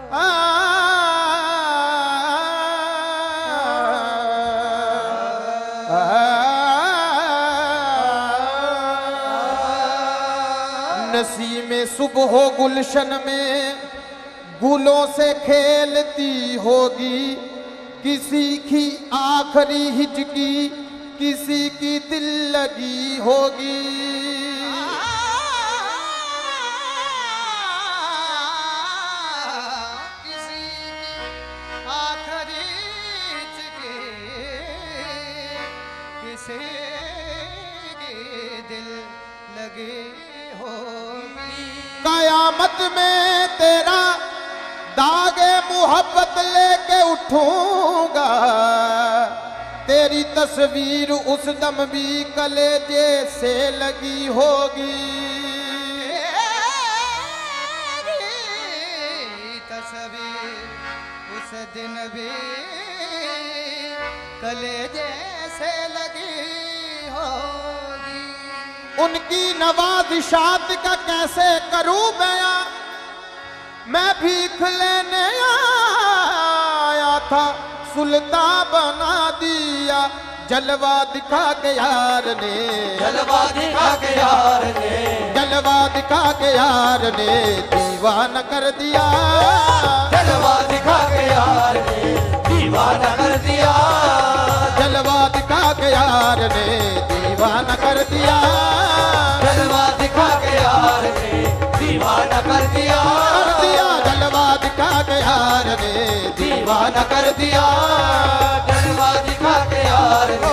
नसीमे सुबह गुलशन में गुलों से खेलती होगी, किसी की आखिरी हिचकी किसी की दिल लगी होगी। किसी की आखिरी हिचकी किसी की दिल लगी होगी। कयामत में तेरा दागे मुहब्बत लेके उठूंगा, तेरी तस्वीर उस दम भी कलेजे से लगी होगी। तस्वीर उस दिन भी कलेजे से लगी होगी। उनकी नवाज़िशात का कैसे करूं बयां, मैं भीख लेने आया था सुल्तान बना दिया जलवा दिखा के यार ने, जलवा दिखा के यार ने, जलवा दिखा के यार ने दीवाना कर दिया, जलवा दिखा के यार ने दीवाना कर दिया, जलवा दिखा के यार ने दीवाना कर दिया, जलवा दिखा के यार ने दीवाना कर दिया, जलवा दिखा के यार ने दीवाना कर दिया, जलवा दिखा के यार ने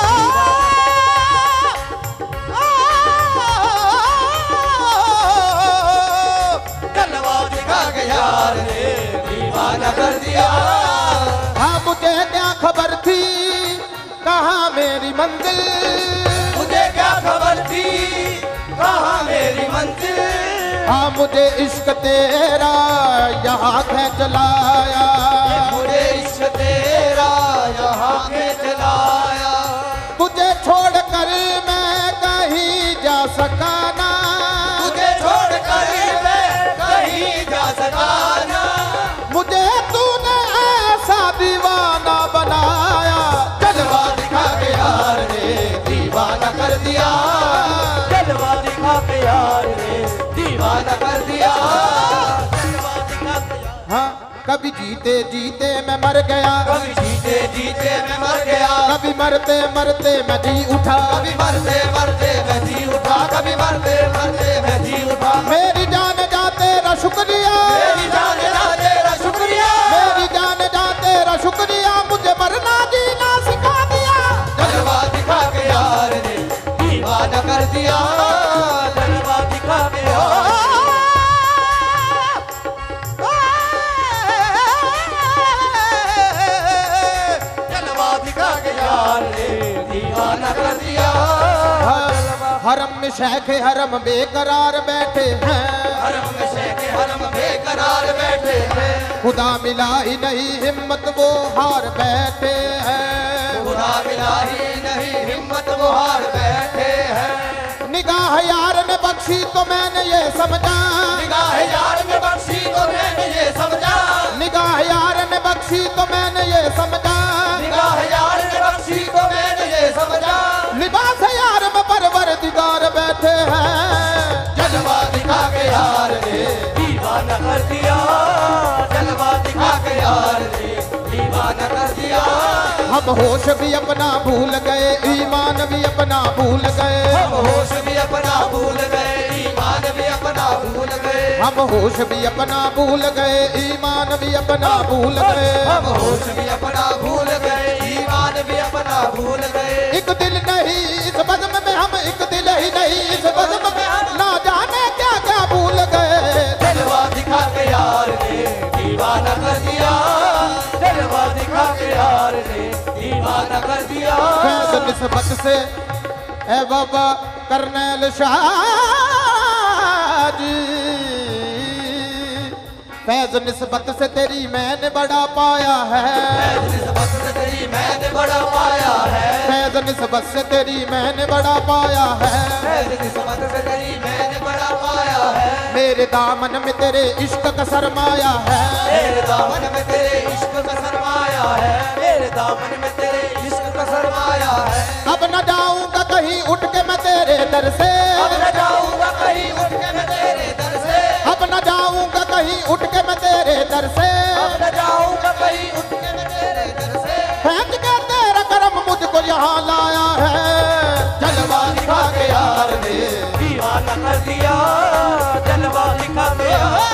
जलवा दिखा के यार ने दीवाना कर दिया। हाँ मुझे क्या खबर थी कहाँ मेरी मंजिल, मुझे क्या खबर थी कहाँ मेरी मंजिल, हाँ मुझे इश्क तेरा यहाँ खींच लाया, मुझे इश्क तेरा यहाँ खींच लाया, तुझे छोड़ कर मैं कहीं जा सका ना, मुझे छोड़ कर मैं कहीं जा सका ना, मुझे तूने ऐसा दीवाना बनाया, जलवा दिखा के यार ने दीवाना कर दिया, जलवा दिखा के यार ने दीवाना कर दिया, जलवा दिखा के यार। हाँ कभी जीते जीते मैं मर गया, कभी जीते जीते मैं मर गया, कभी मरते मरते मैं जी उठा, कभी मरते मरते मैं जी उठा, कभी मरते मरते मैं जी उठा। मेरी जान जा तेरा शुक्रिया, मेरी जान जा तेरा शुक्रिया, मेरी जान जा तेरा शुक्रिया, मुझे मरना जीना सिखा दिया, जलवा दिखा के यार ने दीवाना कर दिया, जलवा दिखा के यार जलवा दिखा के यार ने दीवाना कर दिया। हरम में शेख हरम बेकरार बैठे हैं, हरम में शेख हरम बेकरार बैठे हैं, खुदा मिला ही नहीं हिम्मत वो हार बैठे हैं, खुदा मिला ही नहीं हिम्मत वो हार बैठे हैं। निगाह यार ने बख्शी तो मैंने ये समझा, निगाह यार ने बख्शी तो मैंने ये समझा, निगाह यार ने बख्शी तो मैंने ये समझा, निगाह यार ने बख्शी तो मैंने ये समझा, लिबास यार में परवरदिगार बैठे हैं, जलवा दिखा के यार ने दीवाना कर दिया, जलवा दिखा के यार ने दीवाना कर दिया। हम होश भी अपना भूल गए, ईमान भी अपना भूल गए, हम होश भी अपना भूल गए, ईमान भी अपना भूल गए, हम होश भी अपना भूल गए, ईमान भी अपना भूल गए, हम होश भी अपना भूल गए, ईमान भी अपना भूल गए। एक दिल नहीं इस बज़्म में हम, एक दिल ही नहीं इस बज़्म में हम, ना जाने क्या क्या भूल गए, जलवा दिखा के यार ने दीवाना कर दिया, जलवा दिखा के यार ने दीवाना कर दिया। फैज़ निस्बत से ए बाबा करनैल शाह जी, फैज़ निस्बत से तेरी मैंने बड़ा पाया है, फैज़ निस्बत से तेरी मैंने बड़ा पाया है, फैज़ निस्बत से तेरी मैंने बड़ा पाया है, फैज़ निस्बत से तेरी मैंने बड़ा पाया है। मेरे दामन में तेरे इश्क का सरमाया है, मेरे दामन में तेरे इश्क का सरमाया है, मेरे दामन में तेरे इश्क का सरमाया है। अब न जाऊंगा कहीं उठ के मैं तेरे दर से, अब न जाऊंगा कहीं उठ के मैं तेरे दर से, अब न जाऊंगा कहीं उठ के मैं तेरे दर से, अब न जाऊंगा कहीं उठ के मैं तेरे दर से। फेंक के तेरा करम मुझको यहाँ लाया है, जलवा दिखा के यार ने दीवाना कर दिया, जलवा दिखा के यार,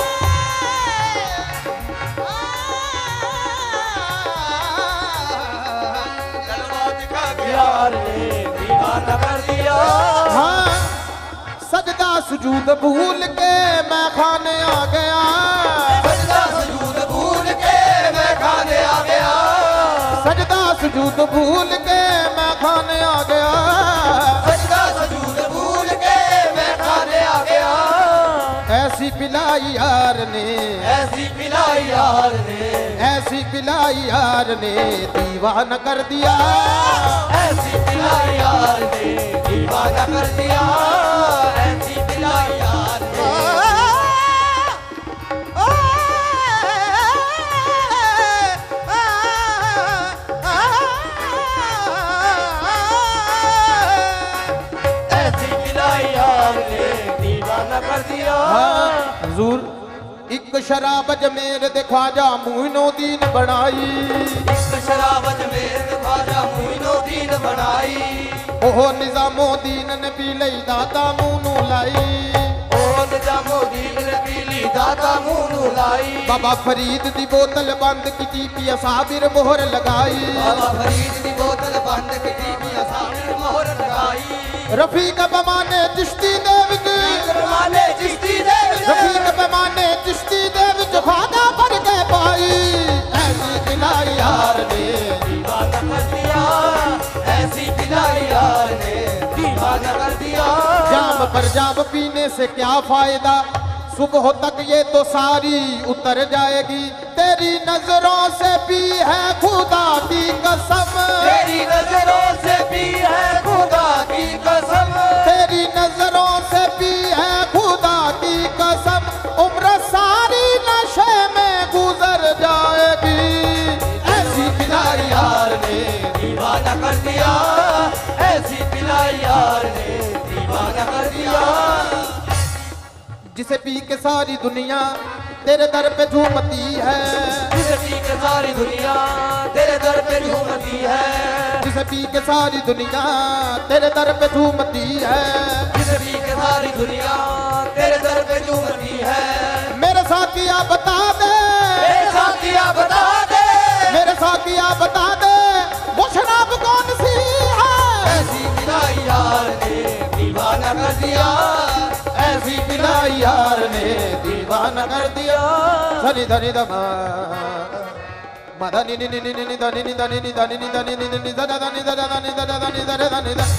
जलवा दिखा के यार ने दीवाना कर दिया। हाँ, सजदा सुजूद भूल के मैं खाने आ गया, सजदा सुजूद भूल के मैं खाने आ गया, सजदा सुजूद भूल के मैं खाने आ गया, सजदा सुजूद भूल के मैं खाने आ गया। ऐसी पिलाई यार ने, ऐसी पिलाई यार ने, ऐसी पिलाई यार ने दीवाना कर दिया, ऐसी पिलाई यार ने दीवाना कर दिया, ऐसी पिलाई यार ने। ऐसी पिलाई यार ने दीवाना कर दिया। हुजूर एक शराब जमेर दे ख्वाजा मोइनुद्दीन बनाई, इश्क शराबत में ख्वाजा मोइनुद्दीन बनाई, ओह निजामुद्दीन ने पी लई दाता मुंह नूं लाई, ओ निजामुद्दीन ने पीली दाता मुंह नूं लाई, बाबा फरीद दी बोतल बंद की पिया साबिर मोहर लगाई, बाबा फरीद दी बोतल बंद की पिया साबिर मोहर लगाई, रफीक पैमाने चिश्ती दे विच, माने चिश्ती दे रफीक पैमाने चिश्ती दे विच ख्वाजा भर के पाई, ऐसी पिलाई यार ने दीवाना कर दिया, ऐसी पिलाई यार ने दीवाना कर दिया। जाम पर जाम पीने से क्या फायदा, सुबह तक ये तो सारी उतर जाएगी, तेरी नजरों से भी है खुदा की कसम, तेरी नजरों से भी है खुदा की कसम, तेरी नजरों से भी है खुदा की कसम, उम्र सारी नशे में गुजर जाएगी, ऐसी पिलाई यार ने दीवाना कर दिया, ऐसी पिलाई यार ने दीवाना कर दिया। जिसे पी के सारी दुनिया तेरे दर पे झूमती है, जिसे पी के सारी दुनिया तेरे दर पे झूमती है, जिसे पी के सारी दुनिया तेरे दर पे झूमती है, जिसे पी के सारी दुनिया तेरे दर पे झूमती है। मेरे साथिया बता दे, मेरे साथिया बता दे, मेरे साथिया बता दे वो शराब कौन सी है, ऐसी पिलाई यार ने दीवाना कर दिया, ऐसी पिलाई यार ने दीवाना कर दिया। धनी धनी दमा मदनी नी नी नी नी धनी नी धनी नी धनी नी धनी नी नी धनी धनी धनी धनी धनी धनी धनी धनी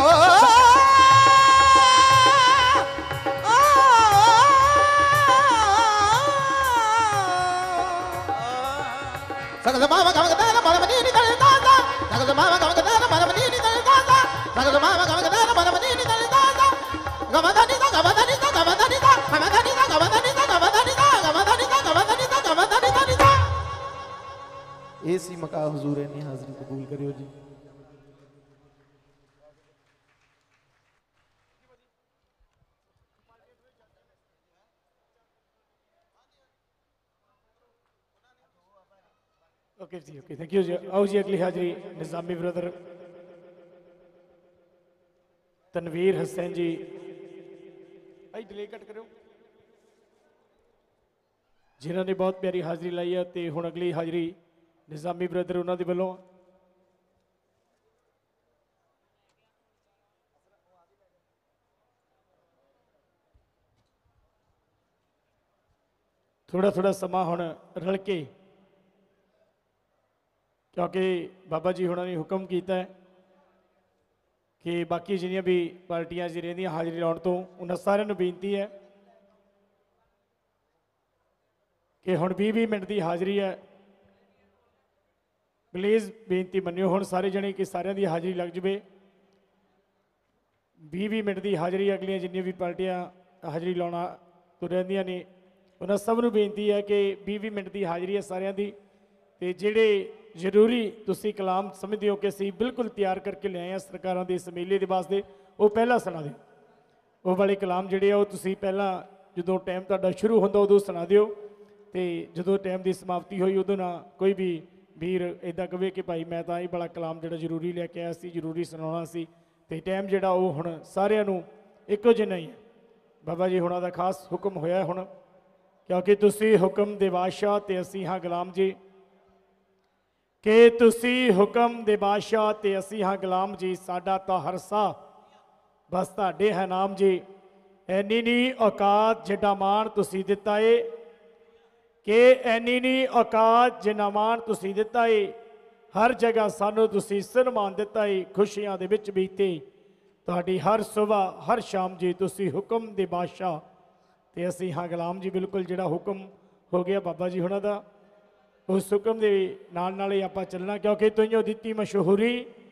Saga mama kama kadana mama ni dali dada. Saga mama kama kadana mama ni dali dada. Saga mama kama kadana mama ni dali dada. Gama dani da gama dani da gama dani da gama dani da gama dani da gama dani da gama dani da gama dani da gama dani dani da. ऐसी मका हुजूर ने हाजिरी कबूल करियो जी। Okay जी, okay, thank you जी। आओ जी अगली हाजिरी निजामी ब्रदर तनवीर हसैन जी। भाई डिले कट करो, जिन्होंने बहुत प्यारी हाजिरी लाई है। तो हुण अगली हाजिरी निजामी ब्रदर उन्होंने वालों थोड़ा थोड़ा समा हुण रल के, क्योंकि बाबा जी हुणां ने हुक्म किया है कि बाकी जिन्नियां भी पार्टियां जी रहिंदियां हाजिरी लाउण तो उन्हां सारिआं नूं बेनती है कि हुण 20-20 मिनट की हाजिरी है। प्लीज़ बेनती मन्नियो हुण सारे जने कि सारिआं दी हाजिरी लग जाए। 20-20 मिनट की हाजिरी अगलियां जिन्नियां भी पार्टियां हाजिरी लाउणा ਤੁਰ ਰਹਿੰਦੀਆਂ ਨੇ। ਉਹਨਾਂ ਸਭ ਨੂੰ ਬੇਨਤੀ ਹੈ ਕਿ 20-20 ਮਿੰਟ ਦੀ ਹਾਜ਼ਰੀ ਹੈ ਸਾਰਿਆਂ ਦੀ, ਤੇ ਜਿਹੜੇ ਜ਼ਰੂਰੀ ਤੁਸੀਂ ਕਲਾਮ ਸਮਝਦੇ ਹੋ ਕਿ ਅਸੀਂ ਬਿਲਕੁਲ ਤਿਆਰ ਕਰਕੇ ਲਿਆਏ ਹਾਂ ਸਰਕਾਰਾਂ ਦੇ ਇਸ ਮੇਲੇ ਦੇ ਵਾਸਤੇ, ਉਹ ਪਹਿਲਾਂ ਸੁਣਾ ਦਿਓ। ਉਹ ਵਾਲੇ ਕਲਾਮ ਜਿਹੜੇ ਆ ਉਹ ਤੁਸੀਂ ਪਹਿਲਾਂ ਜਦੋਂ ਟਾਈਮ ਤੁਹਾਡਾ ਸ਼ੁਰੂ ਹੁੰਦਾ ਉਦੋਂ ਸੁਣਾ ਦਿਓ, ਤੇ ਜਦੋਂ ਟਾਈਮ ਦੀ ਸਮਾਪਤੀ ਹੋਈ ਉਦੋਂ ਨਾ ਕੋਈ ਵੀ ਵੀਰ ਇੱਦਾਂ ਕਹੇ ਕਿ ਭਾਈ ਮੈਂ ਤਾਂ ਇਹ ਵਾਲਾ ਕਲਾਮ ਜਿਹੜਾ ਜ਼ਰੂਰੀ ਲੈ ਕੇ ਆਇਆ ਸੀ, ਜ਼ਰੂਰੀ ਸੁਣਾਉਣਾ ਸੀ। ਤੇ ਟਾਈਮ ਜਿਹੜਾ ਉਹ ਹੁਣ ਸਾਰਿਆਂ ਨੂੰ ਇੱਕੋ ਜਿਹਾ ਹੀ ਹੈ। ਬਾਬਾ ਜੀ ਹੁਣਾਂ ਦਾ ਖਾਸ ਹੁਕਮ ਹੋਇਆ ਹੁਣ, ਕਿਉਂਕਿ ਤੁਸੀਂ ਹੁਕਮ ਦੇ ਬਾਦਸ਼ਾਹ ਤੇ ਅਸੀਂ ਹਾਂ ਗੁਲਾਮ ਜੀ, ਕਿ ਤੁਸੀਂ ਹੁਕਮ ਦੇ ਬਾਦਸ਼ਾਹ ਤੇ ਅਸੀਂ ਹਾਂ ਗੁਲਾਮ ਜੀ, ਸਾਡਾ ਤਾਂ ਹਰ ਸਾਹ ਬਸ ਤੁਹਾਡੇ ਹੈ ਨਾਮ ਜੀ। ਐਨੀ ਨੀ ਔਕਾਤ ਜਿੱਡਾ ਮਾਣ ਤੁਸੀਂ ਦਿੱਤਾ ਏ, ਕਿ ਐਨੀ ਨੀ ਔਕਾਤ ਜਿੰਨਾ ਮਾਣ ਤੁਸੀਂ ਦਿੱਤਾ ਏ, ਹਰ ਜਗ੍ਹਾ ਸਾਨੂੰ ਤੁਸੀਂ ਸਨਮਾਨ ਦਿੱਤਾ ਏ। ਖੁਸ਼ੀਆਂ ਦੇ ਵਿੱਚ ਬੀਤੇ ਤੁਹਾਡੀ ਹਰ ਸੁਬਹ ਹਰ ਸ਼ਾਮ ਜੀ, ਤੁਸੀਂ ਹੁਕਮ ਦੇ ਬਾਦਸ਼ਾਹ ਤੇ ਅਸੀਂ ਹਾਂ ਗੁਲਾਮ ਜੀ। ਬਿਲਕੁਲ ਜਿਹੜਾ ਹੁਕਮ ਹੋ ਗਿਆ ਬਾਬਾ ਜੀ ਹੁਣਾਂ ਦਾ, ਉਸ ਹੁਕਮ ਦੇ ਨਾਲ ਨਾਲ ਹੀ ਆਪਾਂ ਚੱਲਣਾ, ਕਿਉਂਕਿ ਤੁਈਓ ਦਿੱਤੀ ਮਸ਼ਹੂਰੀ